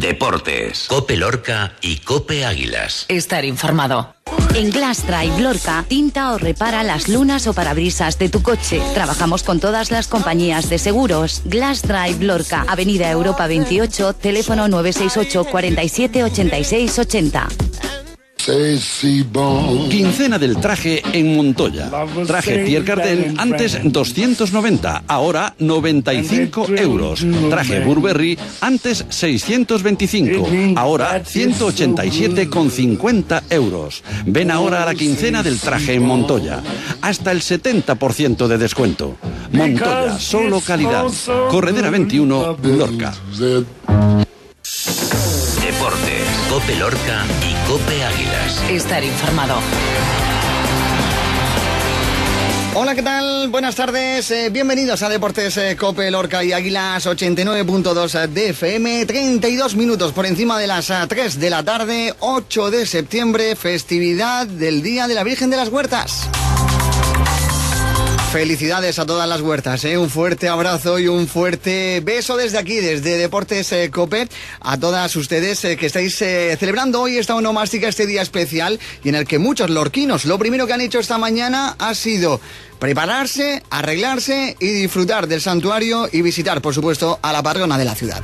Deportes. Cope Lorca y Cope Águilas. Estar informado. En Glass Drive Lorca, tinta o repara las lunas o parabrisas de tu coche. Trabajamos con todas las compañías de seguros. Glass Drive Lorca, Avenida Europa 28, teléfono 968 47 86 80. Quincena del traje en Montoya. Traje Pierre Cardin, antes 290, ahora 95 euros. Traje Burberry, antes 625, ahora 187,50 euros. Ven ahora a la quincena del traje en Montoya. Hasta el 70% de descuento. Montoya, solo calidad. Corredera 21, Lorca. Deportes, Cope Lorca y Cope Águilas. Estar informado. Hola, ¿qué tal? Buenas tardes, bienvenidos a Deportes Cope Lorca y Águilas, 89.2 de FM, 32 minutos por encima de las 3 de la tarde, 8 de septiembre, festividad del Día de la Virgen de las Huertas. Felicidades a todas las huertas, un fuerte abrazo y un fuerte beso desde aquí, desde Deportes Cope, a todas ustedes que estáis celebrando hoy esta onomástica, este día especial, y en el que muchos lorquinos lo primero que han hecho esta mañana ha sido prepararse, arreglarse y disfrutar del santuario y visitar, por supuesto, a la patrona de la ciudad.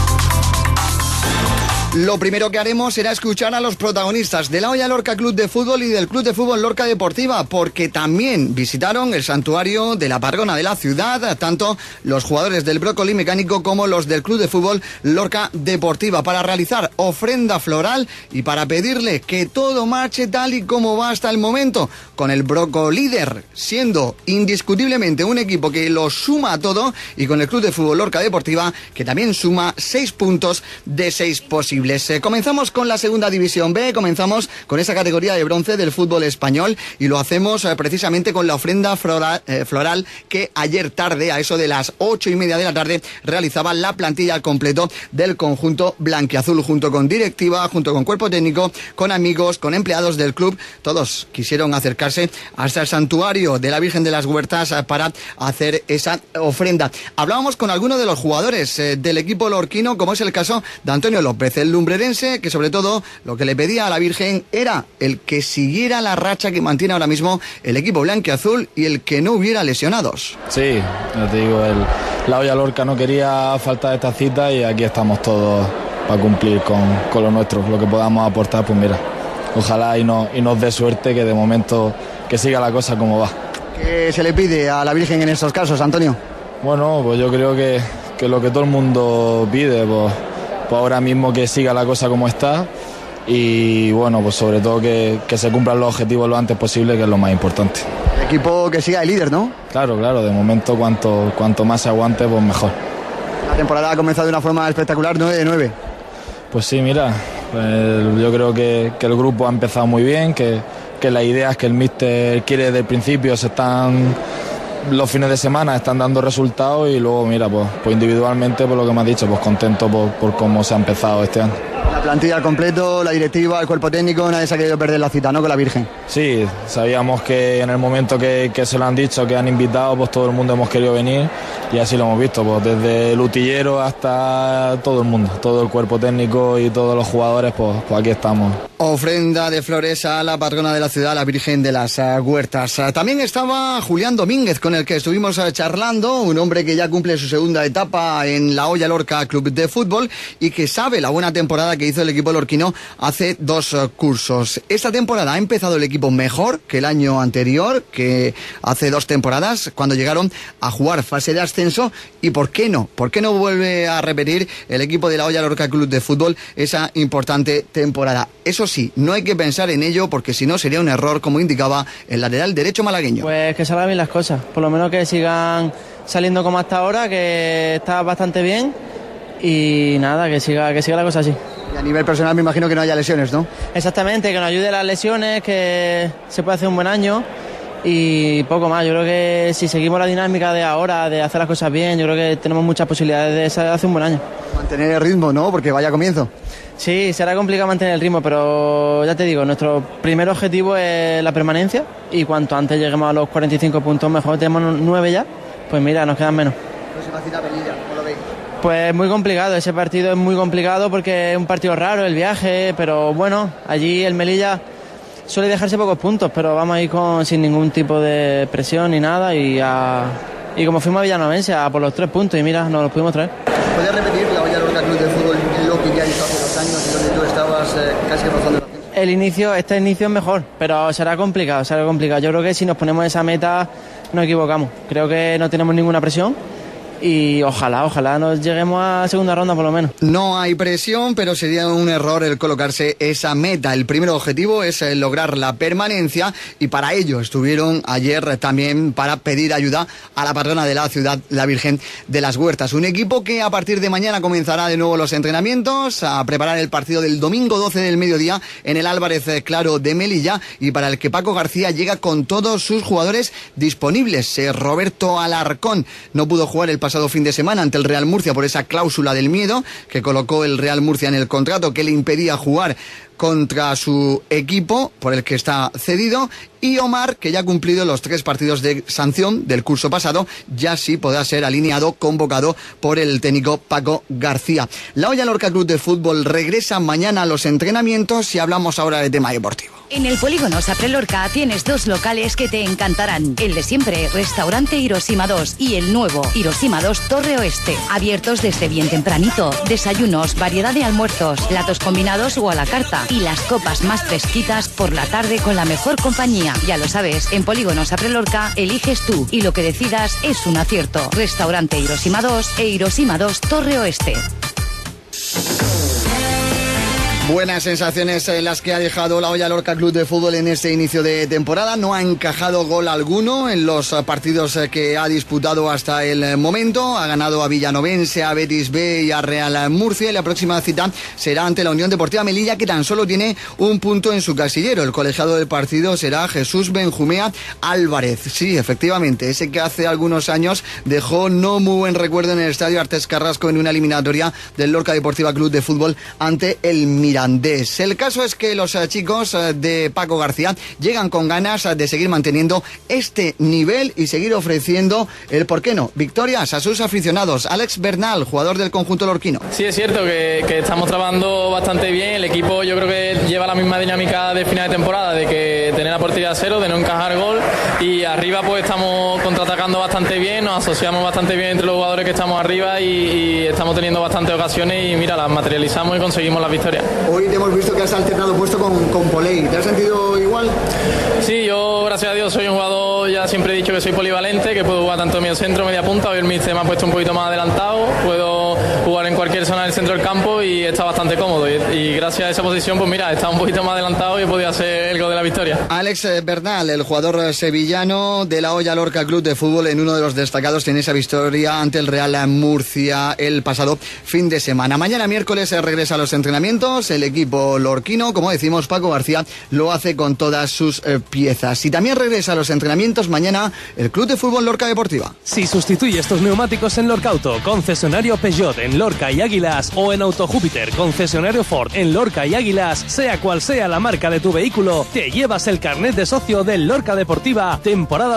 Lo primero que haremos será escuchar a los protagonistas de la Hoya Lorca Club de Fútbol y del Club de Fútbol Lorca Deportiva, porque también visitaron el santuario de la patrona de la ciudad, tanto los jugadores del brócoli mecánico como los del Club de Fútbol Lorca Deportiva, para realizar ofrenda floral y para pedirle que todo marche tal y como va hasta el momento, con el Brocolíder siendo indiscutiblemente un equipo que lo suma todo, y con el Club de Fútbol Lorca Deportiva que también suma 6 puntos de 6 posibles. Comenzamos con la segunda división B, comenzamos con esa categoría de bronce del fútbol español, y lo hacemos precisamente con la ofrenda floral que ayer tarde, a eso de las 8:30 de la tarde, realizaba la plantilla al completo del conjunto blanquiazul, junto con directiva, junto con cuerpo técnico, con amigos, con empleados del club. Todos quisieron acercarse hasta el santuario de la Virgen de las Huertas para hacer esa ofrenda. Hablábamos con algunos de los jugadores del equipo lorquino, como es el caso de Antonio López, el lumbrerense, que sobre todo lo que le pedía a la Virgen era el que siguiera la racha que mantiene ahora mismo el equipo blanquiazul y el que no hubiera lesionados. Sí, ya te digo, la Hoya Lorca no quería faltar esta cita y aquí estamos todos para cumplir con lo nuestro, lo que podamos aportar, pues mira, ojalá y nos dé suerte, que de momento que siga la cosa como va. ¿Qué se le pide a la Virgen en estos casos, Antonio? Bueno, pues yo creo que lo que todo el mundo pide, pues ahora mismo que siga la cosa como está, y bueno, pues sobre todo que se cumplan los objetivos lo antes posible, que es lo más importante. El equipo que siga de líder, ¿no? Claro, de momento cuanto más se aguante, pues mejor. La temporada ha comenzado de una forma espectacular, 9 de 9. Pues sí, mira, yo creo que el grupo ha empezado muy bien, que las ideas que el míster quiere desde el principio los fines de semana están dando resultados, y luego mira, pues individualmente, por lo que me has dicho, pues contento por cómo se ha empezado este año. La plantilla al completo, la directiva, el cuerpo técnico, nadie se ha querido perder la cita, ¿no?, con la Virgen. Sí, sabíamos que en el momento que se lo han dicho, que han invitado, pues todo el mundo hemos querido venir, y así lo hemos visto, pues desde el utillero hasta todo el mundo, todo el cuerpo técnico y todos los jugadores, pues aquí estamos. Ofrenda de flores a la patrona de la ciudad, la Virgen de las Huertas. También estaba Julián Domínguez, con el que estuvimos charlando, un hombre que ya cumple su segunda etapa en la Hoya Lorca Club de Fútbol y que sabe la buena temporada que hizo el equipo lorquino hace 2 cursos. Esta temporada ha empezado el equipo mejor que el año anterior, que hace 2 temporadas, cuando llegaron a jugar fase de ascenso, y ¿por qué no? ¿Por qué no vuelve a repetir el equipo de la Hoya Lorca Club de Fútbol esa importante temporada? Eso sí, no hay que pensar en ello, porque si no sería un error, como indicaba el lateral derecho malagueño. Pues que salgan bien las cosas, por lo menos que sigan saliendo como hasta ahora, que está bastante bien, y nada, que siga la cosa así. Y a nivel personal me imagino que no haya lesiones, ¿no? Exactamente, que nos ayude las lesiones, que se puede hacer un buen año y poco más. Yo creo que si seguimos la dinámica de ahora, de hacer las cosas bien, yo creo que tenemos muchas posibilidades de hacer un buen año. Mantener el ritmo, ¿no? Porque vaya comienzo. Sí, será complicado mantener el ritmo, pero ya te digo, nuestro primer objetivo es la permanencia, y cuanto antes lleguemos a los 45 puntos mejor. Tenemos 9 ya, pues mira, nos quedan menos. Próxima cita venida, ¿cómo lo veis? Pues muy complicado, ese partido es muy complicado porque es un partido raro, el viaje, pero bueno, allí el Melilla suele dejarse pocos puntos, pero vamos a ir sin ningún tipo de presión ni nada y como fuimos a Villanovense a por los 3 puntos y mira, nos los pudimos traer. ¿Puedes repetir la Hoya Lorca Club de Fútbol lo que ya hizo hace 2 años y donde tú estabas casi rozando la final? Este inicio es mejor, pero será complicado. Yo creo que si nos ponemos esa meta no equivocamos. Creo que no tenemos ninguna presión. Y ojalá nos lleguemos a segunda ronda por lo menos. No hay presión, pero sería un error el colocarse esa meta. El primer objetivo es lograr la permanencia y para ello estuvieron ayer también para pedir ayuda a la patrona de la ciudad, la Virgen de las Huertas. Un equipo que a partir de mañana comenzará de nuevo los entrenamientos, a preparar el partido del domingo 12 del mediodía en el Álvarez Claro de Melilla y para el que Paco García llega con todos sus jugadores disponibles. Roberto Alarcón no pudo jugar el pasado fin de semana ante el Real Murcia por esa cláusula del miedo que colocó el Real Murcia en el contrato que le impedía jugar contra su equipo por el que está cedido, y Omar, que ya ha cumplido los 3 partidos de sanción del curso pasado, ya sí podrá ser alineado, convocado por el técnico Paco García. La Hoya Lorca Club de Fútbol regresa mañana a los entrenamientos y hablamos ahora de tema deportivo. En el Polígono Sapre Lorca tienes 2 locales que te encantarán. El de siempre, Restaurante Hiroshima 2, y el nuevo, Hiroshima 2 Torre Oeste. Abiertos desde bien tempranito. Desayunos, variedad de almuerzos, platos combinados o a la carta. Y las copas más fresquitas por la tarde con la mejor compañía. Ya lo sabes, en Polígono Sapre Lorca eliges tú y lo que decidas es un acierto. Restaurante Hiroshima 2 e Hiroshima 2 Torre Oeste. Buenas sensaciones en las que ha dejado la Hoya Lorca Club de Fútbol en este inicio de temporada. No ha encajado gol alguno en los partidos que ha disputado hasta el momento. Ha ganado a Villanovense, a Betis B y a Real Murcia. Y la próxima cita será ante la Unión Deportiva Melilla, que tan solo tiene 1 punto en su casillero. El colegiado del partido será Jesús Benjumea Álvarez. Sí, efectivamente, ese que hace algunos años dejó no muy buen recuerdo en el Estadio Artes Carrasco en una eliminatoria del Lorca Deportiva Club de Fútbol ante el Mirandés. El caso es que los chicos de Paco García llegan con ganas de seguir manteniendo este nivel y seguir ofreciendo el por qué no victorias a sus aficionados. Alex Bernal, jugador del conjunto lorquino. Sí, es cierto que estamos trabajando bastante bien. El equipo yo creo que lleva la misma dinámica de final de temporada, de que tener la portería a 0, de no encajar gol, y arriba pues estamos contraatacando bastante bien, nos asociamos bastante bien entre los jugadores que estamos arriba y estamos teniendo bastantes ocasiones y mira, las materializamos y conseguimos las victorias. Hoy te hemos visto que has alternado puesto con Poley. ¿Te has sentido igual? Sí, yo gracias a Dios soy un jugador, ya siempre he dicho que soy polivalente, que puedo jugar tanto en medio centro, media punta. Hoy el míster me ha puesto un poquito más adelantado, puedo jugar en cualquier zona del centro del campo y está bastante cómodo. Y gracias a esa posición, pues mira, está un poquito más adelantado y he podido hacer el gol de la victoria. Alex Bernal, el jugador sevillano de la Hoya Lorca Club de Fútbol, en uno de los destacados en esa victoria ante el Real Murcia el pasado fin de semana. Mañana miércoles regresa a los entrenamientos. El equipo lorquino, como decimos, Paco García lo hace con todas sus piezas. Y también regresa a los entrenamientos mañana el Club de Fútbol Lorca Deportiva. Si sustituyes tus neumáticos en Lorcauto, concesionario Peugeot en Lorca y Águilas, o en Auto Júpiter, concesionario Ford en Lorca y Águilas, sea cual sea la marca de tu vehículo, te llevas el carnet de socio del Lorca Deportiva temporada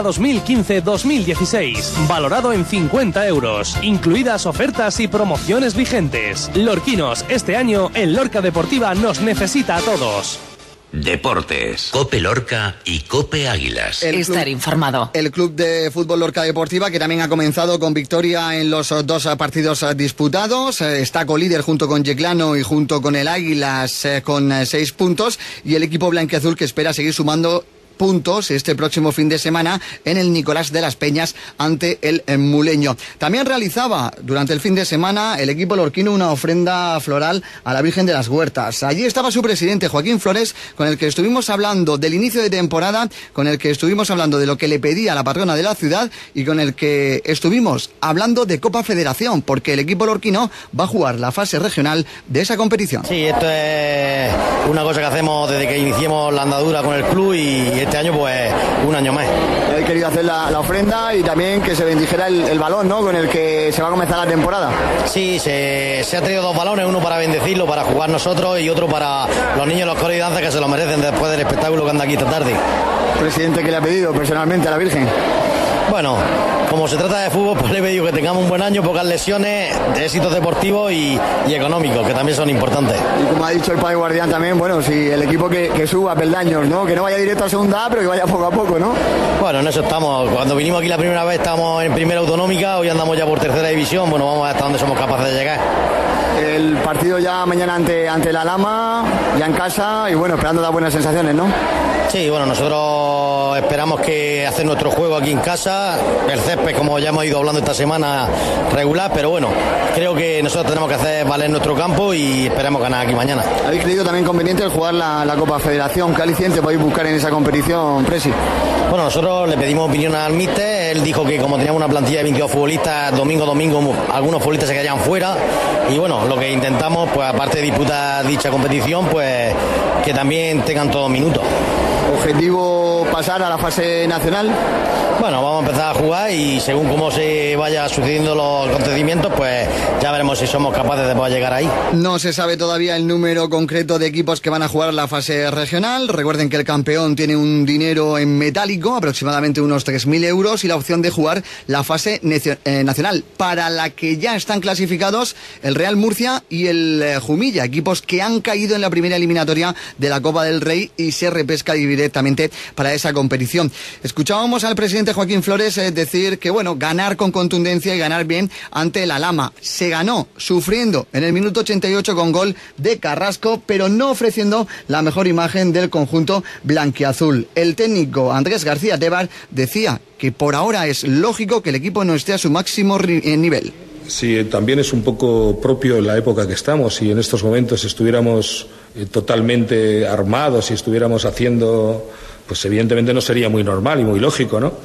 2015-2016, valorado en 50 euros, incluidas ofertas y promociones vigentes. Lorquinos, este año el Lorca Deportiva nos necesita a todos. Deportes, Cope Lorca y Cope Águilas. Estar informado. El Club de Fútbol Lorca Deportiva, que también ha comenzado con victoria en los 2 partidos disputados, está colíder junto con Yeclano y junto con el Águilas con 6 puntos, y el equipo blanquiazul que espera seguir sumando puntos este próximo fin de semana en el Nicolás de las Peñas ante el Muleño. También realizaba durante el fin de semana el equipo lorquino una ofrenda floral a la Virgen de las Huertas. Allí estaba su presidente Joaquín Flores, con el que estuvimos hablando del inicio de temporada, con el que estuvimos hablando de lo que le pedía la patrona de la ciudad y con el que estuvimos hablando de Copa Federación, porque el equipo lorquino va a jugar la fase regional de esa competición. Sí, esto es una cosa que hacemos desde que iniciamos la andadura con el club y este año pues un año más. He querido hacer la ofrenda y también que se bendijera el balón, ¿no?, con el que se va a comenzar la temporada. Sí, se ha traído 2 balones, uno para bendecirlo, para jugar nosotros, y otro para los niños de los coros y danzas que se lo merecen después del espectáculo que anda aquí esta tarde. Presidente, ¿qué le ha pedido personalmente a la Virgen? Bueno, como se trata de fútbol, pues le digo que tengamos un buen año, pocas lesiones, de éxitos deportivos y económicos, que también son importantes. Y como ha dicho el padre Guardián también, bueno, si el equipo que suba peldaños, ¿no? Que no vaya directo a segunda A, pero que vaya poco a poco, ¿no? Bueno, en eso estamos. Cuando vinimos aquí la primera vez estábamos en primera autonómica, hoy andamos ya por tercera división, bueno, vamos hasta donde somos capaces de llegar. El partido ya mañana ante la Lama, ya en casa, y bueno, esperando dar buenas sensaciones, ¿no? Sí, bueno, nosotros esperamos que hacer nuestro juego aquí en casa, el césped, como ya hemos ido hablando esta semana, regular, pero bueno, creo que nosotros tenemos que hacer valer nuestro campo y esperemos ganar aquí mañana. ¿Habéis creído también conveniente el jugar la Copa Federación? ¿Qué aliciente podéis buscar en esa competición, Presi? Bueno, nosotros le pedimos opinión al míster, él dijo que como teníamos una plantilla de 22 futbolistas, domingo, algunos futbolistas se quedarían fuera, y bueno, lo que intentamos, pues aparte de disputar dicha competición, pues que también tengan todos minutos. ¿Objetivo pasar a la fase nacional? Bueno, vamos a empezar a jugar y según cómo se vaya sucediendo los acontecimientos, pues ya veremos si somos capaces de poder llegar ahí. No se sabe todavía el número concreto de equipos que van a jugar la fase regional. Recuerden que el campeón tiene un dinero en metálico, aproximadamente unos 3.000 euros, y la opción de jugar la fase nacional, para la que ya están clasificados el Real Murcia y el Jumilla, equipos que han caído en la primera eliminatoria de la Copa del Rey y se repesca directamente para esa competición. Escuchábamos al presidente Joaquín Flores decir que, bueno, ganar con contundencia y ganar bien ante la Lama. Se ganó sufriendo en el minuto 88 con gol de Carrasco, pero no ofreciendo la mejor imagen del conjunto blanquiazul. El técnico Andrés García Tebar decía que por ahora es lógico que el equipo no esté a su máximo nivel. Sí, también es un poco propio en la época que estamos. Si en estos momentos estuviéramos totalmente armados y estuviéramos haciendo, pues evidentemente no sería muy normal y muy lógico, ¿no?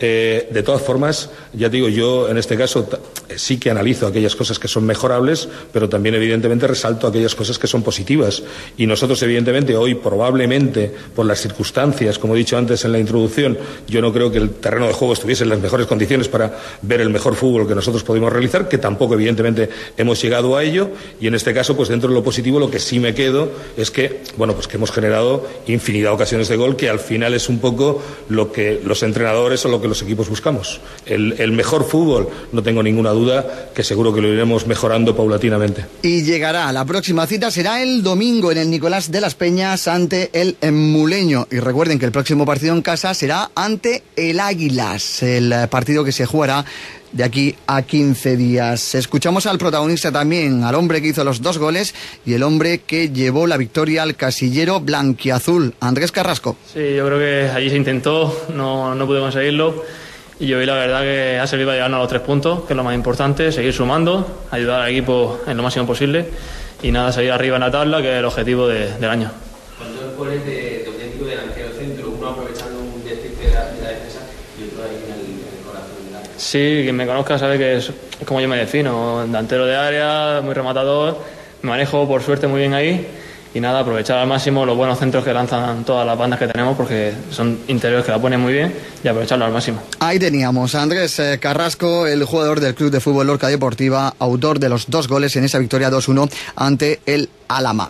De todas formas, ya digo, yo en este caso sí que analizo aquellas cosas que son mejorables, pero también evidentemente resalto aquellas cosas que son positivas. Y nosotros evidentemente hoy probablemente por las circunstancias, como he dicho antes en la introducción, yo no creo que el terreno de juego estuviese en las mejores condiciones para ver el mejor fútbol que nosotros podemos realizar, que tampoco evidentemente hemos llegado a ello. Y en este caso, pues dentro de lo positivo, lo que sí me quedo es que, bueno, pues que hemos generado infinidad de ocasiones de gol, que al final es un poco lo que los entrenadores o lo que los equipos buscamos. El mejor fútbol, no tengo ninguna duda que seguro que lo iremos mejorando paulatinamente. Y llegará, la próxima cita será el domingo en el Nicolás de las Peñas ante el Muleño. Y recuerden que el próximo partido en casa será ante el Águilas, el partido que se jugará de aquí a 15 días. Escuchamos al protagonista también, al hombre que hizo los 2 goles y el hombre que llevó la victoria al casillero blanquiazul, Andrés Carrasco. Sí, yo creo que allí se intentó, no pude conseguirlo, y hoy la verdad que ha servido a llevarnos a los 3 puntos, que es lo más importante, seguir sumando, ayudar al equipo en lo máximo posible y nada, seguir arriba en la tabla, que es el objetivo del año. Con 2 goles de auténtico delantero centro, uno aprovechando un despiste de la defensa y otro ahí en el corazón del área. Sí, quien me conozca sabe que es como yo me defino, delantero de área, muy rematador, me manejo por suerte muy bien ahí y nada, aprovechar al máximo los buenos centros que lanzan todas las bandas que tenemos, porque son interiores que la ponen muy bien, y aprovecharlo al máximo. Ahí teníamos a Andrés Carrasco, el jugador del Club de Fútbol Lorca Deportiva, autor de los 2 goles en esa victoria 2-1 ante el Álama.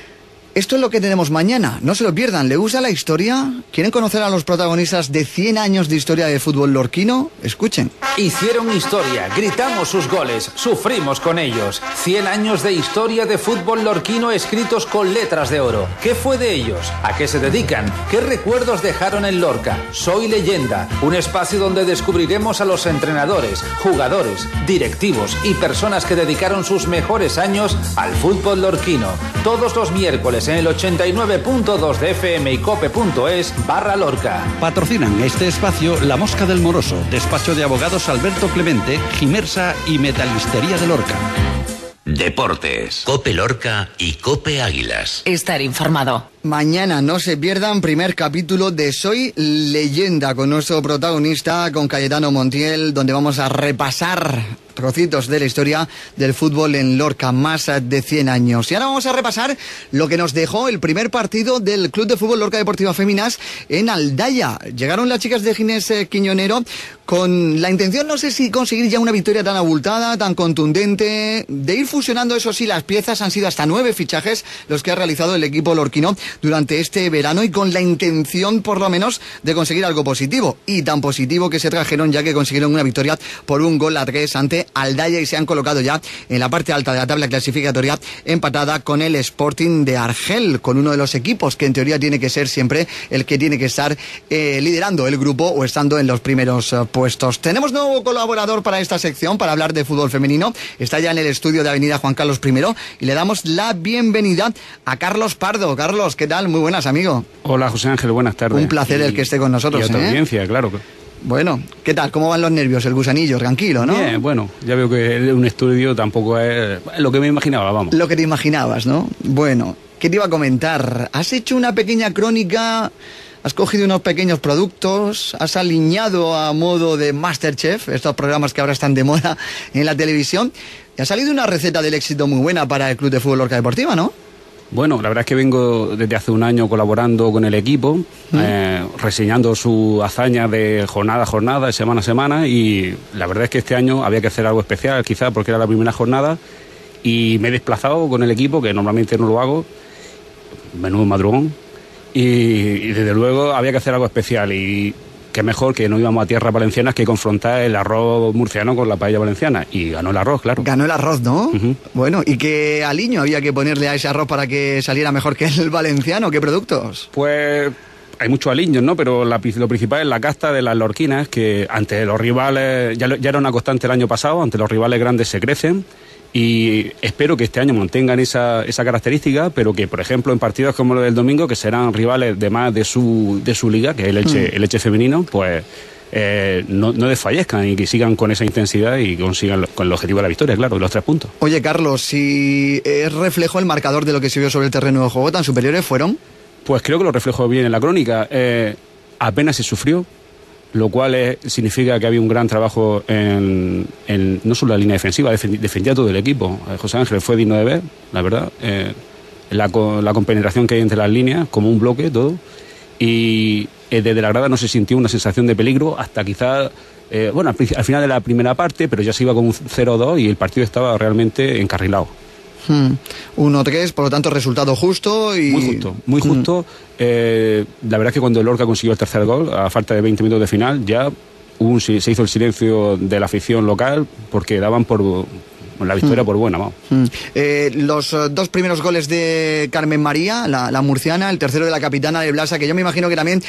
Esto es lo que tenemos mañana, no se lo pierdan. ¿Le gusta la historia? ¿Quieren conocer a los protagonistas de 100 años de historia del fútbol lorquino? Escuchen. Hicieron historia, gritamos sus goles, sufrimos con ellos. 100 años de historia de fútbol lorquino escritos con letras de oro. ¿Qué fue de ellos? ¿A qué se dedican? ¿Qué recuerdos dejaron en Lorca? Soy Leyenda, un espacio donde descubriremos a los entrenadores, jugadores, directivos y personas que dedicaron sus mejores años al fútbol lorquino. Todos los miércoles en el 89.2 de FM y cope.es/Lorca. Patrocinan este espacio La Mosca del Moroso, despacho de abogados Alberto Clemente, Gimersa y Metalistería de Lorca. Deportes, Cope Lorca y Cope Águilas. Estar informado. Mañana no se pierdan primer capítulo de Soy Leyenda con nuestro protagonista, con Cayetano Montiel, donde vamos a repasar trocitos de la historia del fútbol en Lorca, más de 100 años. Y ahora vamos a repasar lo que nos dejó el primer partido del Club de Fútbol Lorca Deportiva Féminas en Aldaya. Llegaron las chicas de Ginés Quiñonero con la intención, no sé si conseguir ya una victoria tan abultada, tan contundente, de ir fusionando, eso sí, las piezas. Han sido hasta 9 fichajes los que ha realizado el equipo lorquino durante este verano y con la intención, por lo menos, de conseguir algo positivo. Y tan positivo que se trajeron, ya que consiguieron una victoria por 1-3 ante Aldaya y se han colocado ya en la parte alta de la tabla clasificatoria, empatada con el Sporting de Argel, con uno de los equipos que en teoría tiene que ser siempre el que tiene que estar liderando el grupo o estando en los primeros puestos. Tenemos nuevo colaborador para esta sección, para hablar de fútbol femenino. Está ya en el estudio de Avenida Juan Carlos I y le damos la bienvenida a Carlos Pardo. Carlos, ¿qué tal? Muy buenas, amigo. Hola, José Ángel, buenas tardes. Un placer el que esté con nosotros. Y a tu audiencia, claro. Bueno, ¿qué tal? ¿Cómo van los nervios? El gusanillo, tranquilo, ¿no? Bien, bueno, ya veo que un estudio tampoco es lo que me imaginaba, vamos. Lo que te imaginabas, ¿no? Bueno, ¿qué te iba a comentar? Has hecho una pequeña crónica, has cogido unos pequeños productos, has aliñado a modo de MasterChef, estos programas que ahora están de moda en la televisión, y ha salido una receta del éxito muy buena para el Club de Fútbol Lorca Deportiva, ¿no? Bueno, la verdad es que vengo desde hace un año colaborando con el equipo, reseñando su hazaña de jornada a jornada, de semana a semana, y la verdad es que este año había que hacer algo especial, quizás porque era la primera jornada, y me he desplazado con el equipo, que normalmente no lo hago, menudo madrugón, y desde luego había que hacer algo especial, y qué mejor que no íbamos a tierras valencianas que confrontar el arroz murciano con la paella valenciana. Y ganó el arroz, claro. Ganó el arroz, ¿no? Bueno, ¿y qué aliño había que ponerle a ese arroz para que saliera mejor que el valenciano? ¿Qué productos? Pues hay muchos aliños, ¿no? Pero lo principal es la casta de las lorquinas, que ante los rivales, ya era una constante el año pasado, ante los rivales grandes se crecen. Y espero que este año mantengan esa característica, pero que, por ejemplo, en partidos como los del domingo, que serán rivales de más de su liga, que es el Elche femenino, pues no desfallezcan y que sigan con esa intensidad y consigan con el objetivo de la victoria, claro, de los 3 puntos. Oye, Carlos, si es reflejo el marcador de lo que se vio sobre el terreno de juego, ¿tan superiores fueron? Pues creo que lo reflejo bien en la crónica. Apenas se sufrió, lo cual significa que había un gran trabajo en no solo la línea defensiva, defendía todo el equipo. José Ángel fue digno de ver, la verdad, la compenetración que hay entre las líneas, como un bloque, todo, y desde la grada no se sintió una sensación de peligro hasta quizás, al final de la primera parte, pero ya se iba con un 0-2 y el partido estaba realmente encarrilado. 1-3, por lo tanto, resultado justo y... Muy justo. La verdad es que cuando el Lorca consiguió el tercer gol, a falta de 20 minutos de final, ya se hizo el silencio de la afición local porque daban por la victoria por buena. Los 2 primeros goles de Carmen María, la murciana, el tercero de la capitana de Blasa, que yo me imagino que también,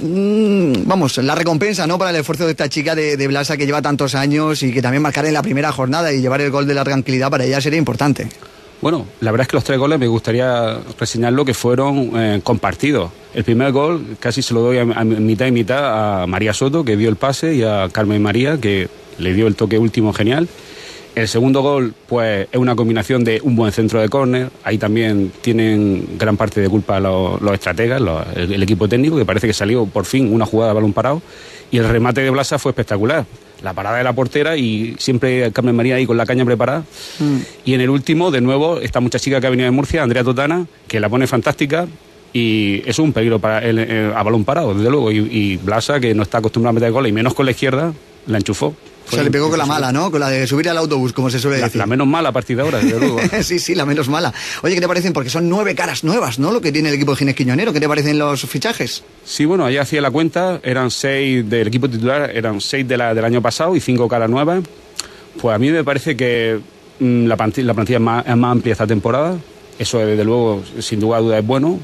la recompensa, ¿no?, para el esfuerzo de esta chica de Blasa, que lleva tantos años y que también marcar en la primera jornada y llevar el gol de la tranquilidad para ella sería importante. Bueno, la verdad es que los 3 goles me gustaría reseñarlo que fueron compartidos. El primer gol casi se lo doy a mitad y mitad a María Soto, que dio el pase, y a Carmen María, que le dio el toque último genial. El segundo gol, pues, es una combinación de un buen centro de córner. Ahí también tienen gran parte de culpa los estrategas, el equipo técnico, que parece que salió por fin una jugada de balón parado. Y el remate de Blasa fue espectacular. La parada de la portera y siempre Carmen María ahí con la caña preparada. Y en el último, de nuevo, esta muchachica que ha venido de Murcia, Andrea Totana, que la pone fantástica. Y es un peligro para a balón parado, desde luego. Y Blasa, que no está acostumbrado a meter goles, y menos con la izquierda, la enchufó. O sea, le pegó con la mala, ¿no? Con la de subir al autobús, como se suele decir. La menos mala a partir de ahora, desde luego. Sí, la menos mala. Oye, ¿qué te parecen? Porque son 9 caras nuevas, ¿no?, lo que tiene el equipo de Ginés Quiñonero. ¿Qué te parecen los fichajes? Sí, bueno, allá hacía la cuenta, eran 6 del equipo titular, eran 6 del año pasado y 5 caras nuevas. Pues a mí me parece que la plantilla es más amplia esta temporada. Eso, desde luego, sin duda es bueno.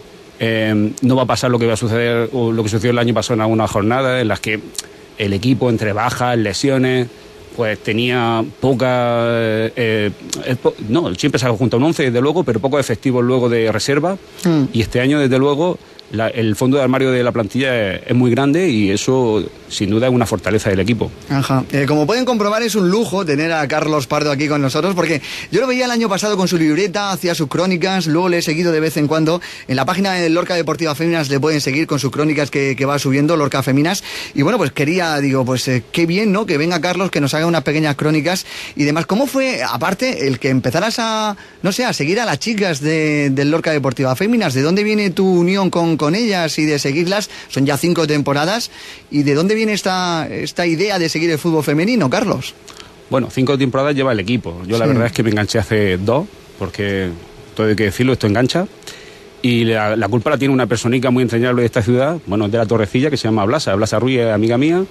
No va a pasar lo que va a suceder o lo que sucedió el año pasado en algunas jornadas en las que el equipo, entre bajas, lesiones, pues tenía poca... siempre se junta un 11, desde luego, pero pocos efectivos luego de reserva. Y este año, desde luego, el fondo de armario de la plantilla es muy grande y eso, sin duda, es una fortaleza del equipo. Ajá. Como pueden comprobar, es un lujo tener a Carlos Pardo aquí con nosotros, porque yo lo veía el año pasado con su libreta, hacía sus crónicas, luego le he seguido de vez en cuando. En la página de Lorca Deportiva Féminas le pueden seguir con sus crónicas que va subiendo, Lorca Féminas. Y bueno, pues qué bien, ¿no?, que venga Carlos, que nos haga unas pequeñas crónicas y demás. ¿Cómo fue, aparte, el que empezaras a seguir a las chicas del Lorca Deportiva Féminas? ¿De dónde viene tu unión con ellas y de seguirlas? Son ya 5 temporadas. ¿Y de dónde viene esta idea de seguir el fútbol femenino, Carlos? Bueno, 5 temporadas lleva el equipo. Yo la verdad es que me enganché hace 2, porque todo hay que decirlo, esto engancha. Y la culpa la tiene una personita muy entrañable de esta ciudad, bueno, de la Torrecilla, que se llama Blasa Ruiz, amiga mía.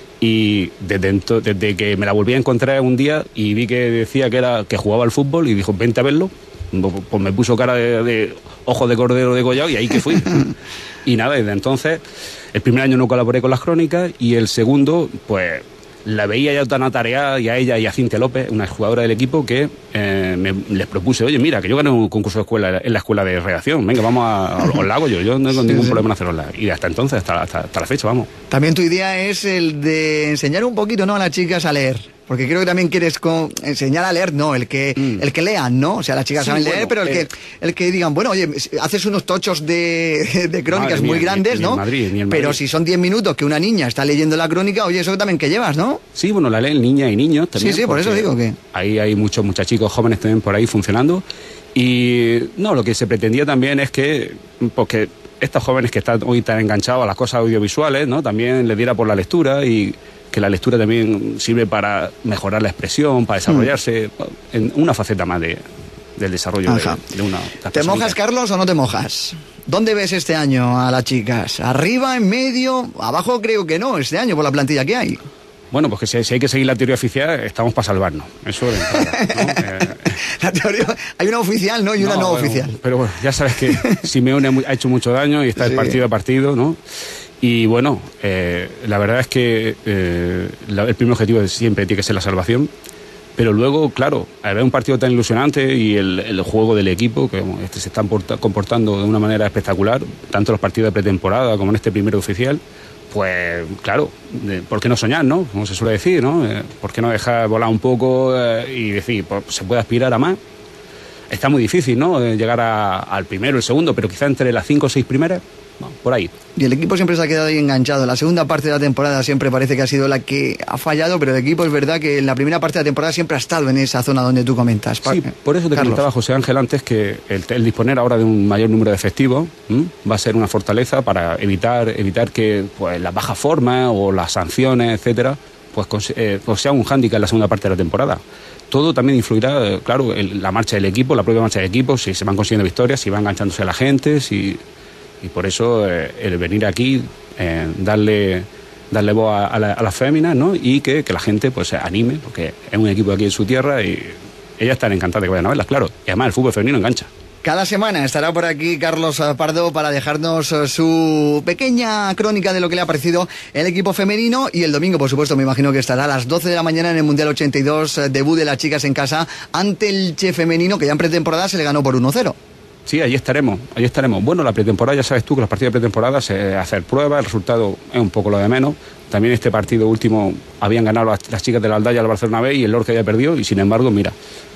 Y desde que me la volví a encontrar un día y vi que decía que jugaba al fútbol y dijo, vente a verlo, pues me puso cara de ojos de cordero degollado y ahí que fui. Y nada, desde entonces, el primer año no colaboré con las crónicas y el segundo, pues la veía ya tan atareada, y a ella y a Cintia López, una jugadora del equipo, que les propuse, oye, mira, que yo gané un concurso de escuela en la escuela de redacción, venga, os la hago yo no tengo ningún problema en hacerosla. Y hasta entonces, hasta la fecha, vamos. También tu idea es el de enseñar un poquito, ¿no?, a las chicas a leer. Porque creo que también quieres enseñar a leer, no, el que lean, ¿no? O sea, las chicas saben leer, pero el que digan, bueno, oye, haces unos tochos de crónicas muy grandes, ¿no? Pero si son 10 minutos que una niña está leyendo la crónica, oye, eso también que llevas, ¿no? Sí, bueno, la leen niñas y niños también. Sí, por eso digo que... Ahí hay muchos muchachicos jóvenes también por ahí funcionando. Y no, lo que se pretendía también es que estos jóvenes que están hoy tan enganchados a las cosas audiovisuales, ¿no?, también les diera por la lectura, y que la lectura también sirve para mejorar la expresión, para desarrollarse en una faceta más del desarrollo de una... ¿Te mojas, Carlos, o no te mojas? ¿Dónde ves este año a las chicas? ¿Arriba, en medio? Abajo creo que no, este año, por la plantilla que hay. Bueno, pues que si hay que seguir la teoría oficial, estamos para salvarnos. Eso de entrada, ¿no? La teoría, hay una oficial, ¿no? Y una no oficial. Pero bueno, ya sabes que Simeone ha hecho mucho daño y está el partido a partido, ¿no? Y bueno, la verdad es que el primer objetivo siempre tiene que ser la salvación, pero luego, claro, al ver un partido tan ilusionante y el juego del equipo, que se están comportando de una manera espectacular, tanto en los partidos de pretemporada como en este primero oficial, pues claro, ¿por qué no soñar, no? Como se suele decir, ¿no? ¿Por qué no dejar volar un poco y decir, pues, se puede aspirar a más? Está muy difícil, ¿no?, llegar al primero, el segundo, pero quizá entre las 5 o 6 primeras, por ahí. Y el equipo siempre se ha quedado ahí enganchado. La segunda parte de la temporada siempre parece que ha sido la que ha fallado, pero el equipo es verdad que en la primera parte de la temporada siempre ha estado en esa zona donde tú comentas. Sí, por eso te comentaba, José Ángel, antes que el disponer ahora de un mayor número de efectivos va a ser una fortaleza para evitar que pues, las bajas formas o las sanciones, etcétera, pues sea un hándicap en la segunda parte de la temporada. Todo también influirá, claro, en la marcha del equipo, la propia marcha del equipo, si se van consiguiendo victorias, si va enganchándose a la gente, y por eso el venir aquí, darle voz a las féminas, ¿no?, y que la gente pues se anime, porque es un equipo aquí en su tierra y ellas están encantadas de que vayan a verlas, claro. Y además el fútbol femenino engancha. Cada semana estará por aquí Carlos Pardo para dejarnos su pequeña crónica de lo que le ha parecido el equipo femenino, y el domingo, por supuesto, me imagino que estará a las 12 de la mañana en el Mundial 82, debut de las chicas en casa ante el Che femenino, que ya en pretemporada se le ganó por 1-0. Sí, allí estaremos. Bueno, la pretemporada, ya sabes tú que los partidos de pretemporada se hacer pruebas, el resultado es un poco lo de menos. También este partido último habían ganado las chicas de la Aldaya al Barcelona B y el Lorca había perdido, y sin embargo, mira,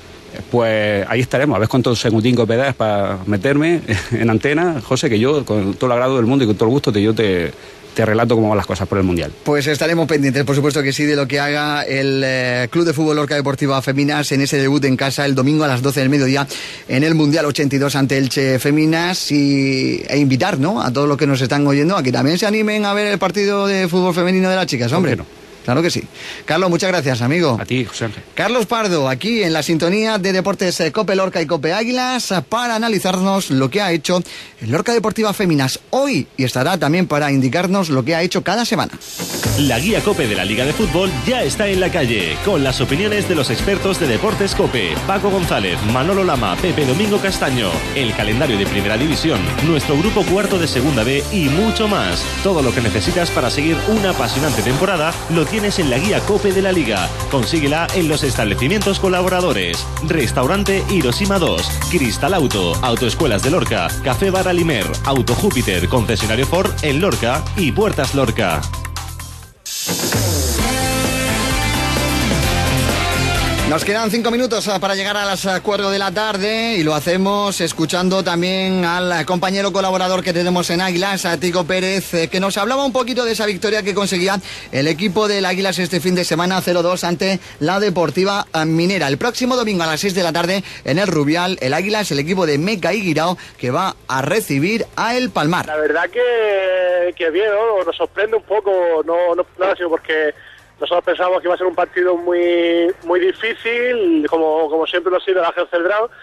pues ahí estaremos, a ver cuántos segundinhos me das para meterme en antena, José, que yo, con todo el agrado del mundo y con todo el gusto, yo te relato cómo van las cosas por el Mundial. Pues estaremos pendientes, por supuesto que sí, de lo que haga el Club de Fútbol Lorca Deportiva Feminas en ese debut en casa el domingo a las 12 del mediodía en el Mundial 82 ante Elche Feminas, e invitar, ¿no?, a todos los que nos están oyendo a que también se animen a ver el partido de fútbol femenino de las chicas, hombre. Claro que sí. Carlos, muchas gracias, amigo. A ti, José Ángel. Carlos Pardo, aquí en la sintonía de Deportes Cope Lorca y Cope Águilas, para analizarnos lo que ha hecho el Lorca Deportiva Féminas hoy, y estará también para indicarnos lo que ha hecho cada semana. La guía Cope de la Liga de Fútbol ya está en la calle, con las opiniones de los expertos de Deportes Cope: Paco González, Manolo Lama, Pepe Domingo Castaño, el calendario de Primera División, nuestro grupo cuarto de Segunda B y mucho más. Todo lo que necesitas para seguir una apasionante temporada lo tienes en la guía Cope de la Liga. Consíguela en los establecimientos colaboradores: Restaurante Hiroshima 2, Cristal Auto, Autoescuelas de Lorca, Café Bar Alimer, Auto Júpiter, concesionario Ford en Lorca y Puertas Lorca. Nos quedan 5 minutos para llegar a las 4 de la tarde, y lo hacemos escuchando también al compañero colaborador que tenemos en Águilas, a Tico Pérez, que nos hablaba un poquito de esa victoria que conseguía el equipo del Águilas este fin de semana 0-2 ante la Deportiva Minera. El próximo domingo a las 6 de la tarde en el Rubial, el Águilas, el equipo de Meca y Guirao, que va a recibir a El Palmar. La verdad que bien, ¿no? Nos sorprende un poco, no ha sido porque nosotros pensábamos que iba a ser un partido muy difícil, como siempre lo ha sido el Ángel Celdrán.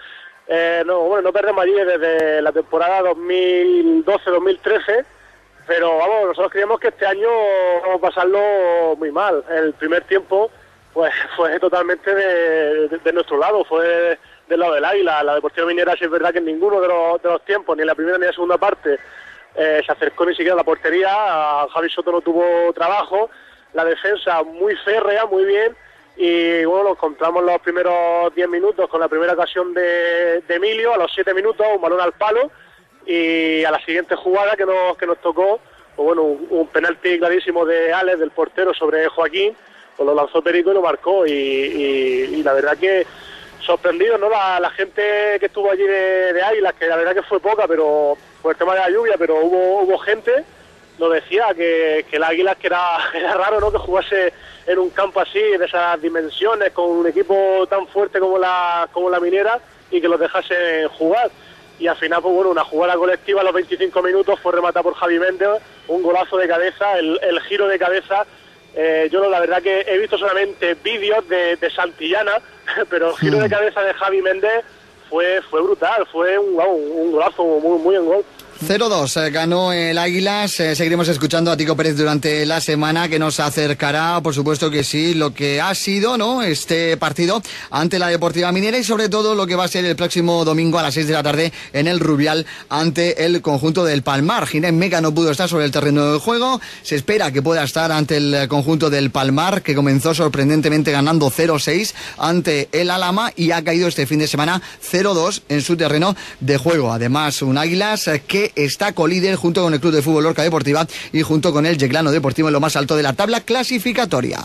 no perdemos allí desde la temporada 2012-2013, pero vamos, nosotros creíamos que este año vamos a pasarlo muy mal. El primer tiempo pues fue totalmente de nuestro lado, fue del lado del Águila. La Deportiva Minera, sí es verdad que en ninguno de los tiempos, ni en la primera ni en la segunda parte, se acercó ni siquiera a la portería. Javi Soto no tuvo trabajo, la defensa muy férrea, muy bien, y bueno, nos encontramos los primeros 10 minutos con la primera ocasión de Emilio, a los 7 minutos un balón al palo, y a la siguiente jugada que nos tocó, pues bueno, un penalti clarísimo de Alex, del portero, sobre Joaquín, pues lo lanzó Perico y lo marcó, y la verdad que sorprendido, ¿no? La gente que estuvo allí de Águilas, que la verdad que fue poca, pero por el tema de la lluvia, pero hubo gente, nos decía que el Águilas, que era raro, ¿no?, que jugase en un campo así, de esas dimensiones, con un equipo tan fuerte como la Minera, y que los dejase jugar. Y al final, pues bueno, una jugada colectiva a los 25 minutos fue rematada por Javi Méndez, un golazo de cabeza, el giro de cabeza. Yo la verdad que he visto solamente vídeos de Santillana, pero el giro de cabeza de Javi Méndez fue brutal, fue un golazo muy en gol. 0-2 ganó el Águilas. Seguiremos escuchando a Tico Pérez durante la semana, que nos acercará, por supuesto que sí, lo que ha sido, ¿no?, este partido ante la Deportiva Minera, y sobre todo lo que va a ser el próximo domingo a las 6 de la tarde en el Rubial ante el conjunto del Palmar. Ginés Meca no pudo estar sobre el terreno del juego. Se espera que pueda estar ante el conjunto del Palmar, que comenzó sorprendentemente ganando 0-6 ante el Alhama y ha caído este fin de semana 0-2 en su terreno de juego. Además, un Águilas que está colíder junto con el Club de Fútbol Lorca Deportiva y junto con el Yeclano Deportivo en lo más alto de la tabla clasificatoria.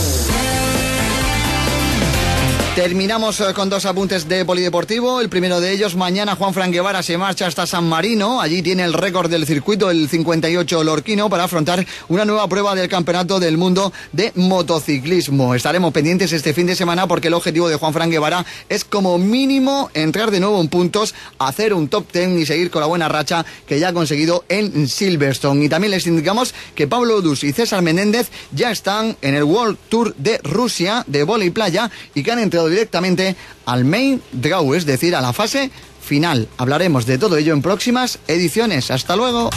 Terminamos con dos apuntes de polideportivo. El primero de ellos: mañana Juanfran Guevara se marcha hasta San Marino. Allí tiene el récord del circuito, el 58 lorquino, para afrontar una nueva prueba del Campeonato del Mundo de Motociclismo. Estaremos pendientes este fin de semana, porque el objetivo de Juanfran Guevara es como mínimo entrar de nuevo en puntos, hacer un top 10 y seguir con la buena racha que ya ha conseguido en Silverstone. Y también les indicamos que Pablo Udus y César Menéndez ya están en el World Tour de Rusia de vóley playa y que han entrado directamente al main draw, es decir, a la fase final. Hablaremos de todo ello en próximas ediciones. Hasta luego.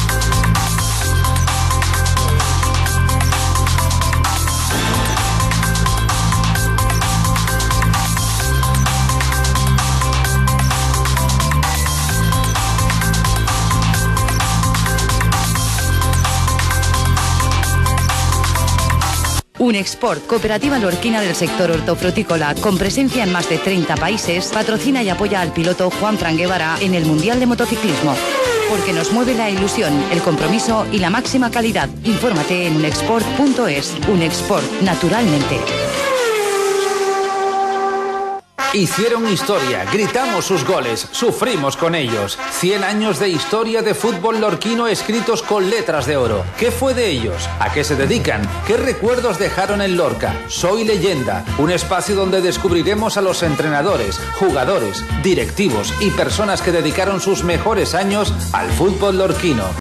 Unexport, cooperativa lorquina del sector hortofrutícola, con presencia en más de 30 países, patrocina y apoya al piloto Juanfran Guevara en el Mundial de Motociclismo. Porque nos mueve la ilusión, el compromiso y la máxima calidad. Infórmate en unexport.es. Unexport, naturalmente. Hicieron historia, gritamos sus goles, sufrimos con ellos. 100 años de historia de fútbol lorquino escritos con letras de oro. ¿Qué fue de ellos? ¿A qué se dedican? ¿Qué recuerdos dejaron en Lorca? Soy Leyenda, un espacio donde descubriremos a los entrenadores, jugadores, directivos y personas que dedicaron sus mejores años al fútbol lorquino.